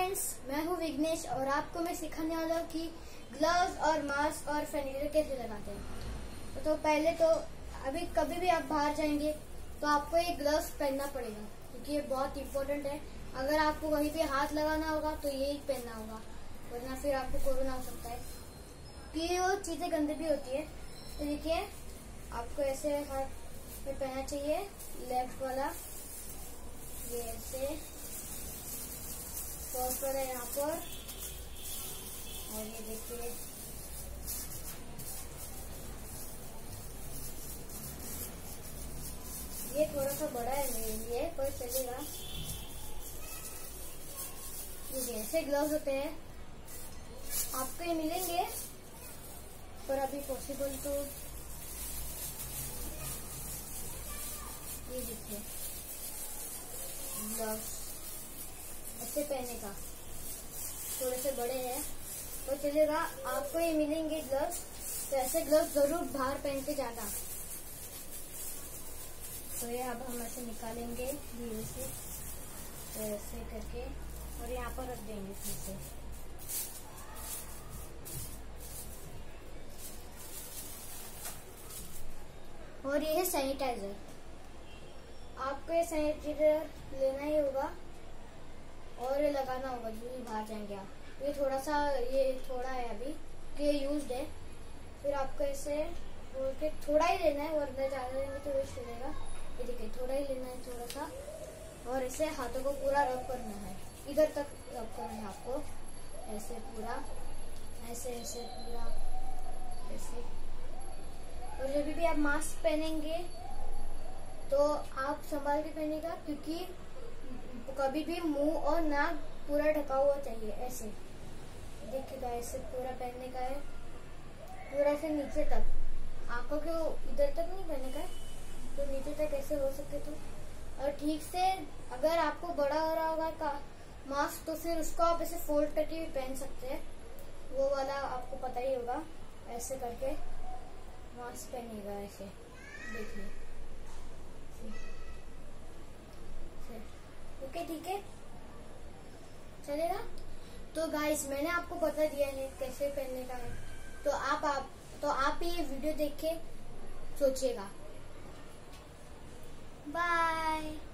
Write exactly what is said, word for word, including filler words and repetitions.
Friends, मैं हूं विघ्नेश और आपको मैं सिखाने वाला हूं कि ग्लव्स और मास्क और सैनिटाइजर कैसे लगाते हैं। तो पहले तो अभी कभी भी आप बाहर जाएंगे तो आपको ये ग्लव्स पहनना पड़ेगा क्योंकि ये बहुत इंपॉर्टेंट है। अगर आपको वहीं पे हाथ लगाना होगा तो ये ही पहनना होगा, वरना फिर आपको कोरोना हो सकता है कि वो चीजें गंदी भी होती है। तो देखिए, आपको ऐसे हाथ पे पहनना चाहिए, लेफ्ट वाला ये ऐसे फर्स्ट वाला यहाँ पर, और ये देखिए ये थोड़ा सा बड़ा है मेरे लिए पर चलेगा। ये ऐसे ग्लव्स होते हैं, आपको ये मिलेंगे पर अभी पॉसिबल तो ये देखिए ग्लव्स ऐसे पहने का, थोड़े से बड़े हैं तो चलेगा। आपको ये मिलेंगे ग्लव्स, तो ऐसे ग्लव्स जरूर बाहर पहन के जाना। तो ये अब हम ऐसे निकालेंगे धीरे से, तो ऐसे करके और यहाँ पर रख देंगे फिर से। और ये है सैनिटाइजर, आपको ये सैनिटाइजर लेना ही होगा और ये लगाना होगा जो भी बाहर जाएंगे आप। ये थोड़ा सा ये थोड़ा है अभी कि ये यूज्ड है, फिर आपको ऐसे बोल के थोड़ा ही लेना है, वरना ज्यादा लेंगे तो वेस्ट हो जाएगा। ये देखिए थोड़ा ही लेना है, थोड़ा सा, और ऐसे हाथों को पूरा रब करना है, इधर तक रब करना है आपको, ऐसे पूरा ऐसे ऐसे पूरा ऐसे। और जब भी आप मास्क पहनेंगे तो आप संभाल के पहनेगा क्योंकि कभी भी मुंह और नाक पूरा ढका हुआ चाहिए। ऐसे देखिएगा, ऐसे पूरा पहनने का है, पूरा से नीचे तक, आंखों के इधर तक नहीं पहनने का है, तो नीचे तक ऐसे हो सके तो। और ठीक से अगर आपको बड़ा हो रहा होगा का मास्क तो फिर उसको आप ऐसे फोल्ड करके भी पहन सकते हैं, वो वाला आपको पता ही होगा। ऐसे करके मास्क पहनिएगा, ऐसे देखिए। ओके ठीक है, चलेगा। तो गाइस, मैंने आपको बता दिया है कैसे पहनने का है, तो आप आप तो आप ये वीडियो देख के सोचिएगा। बाय।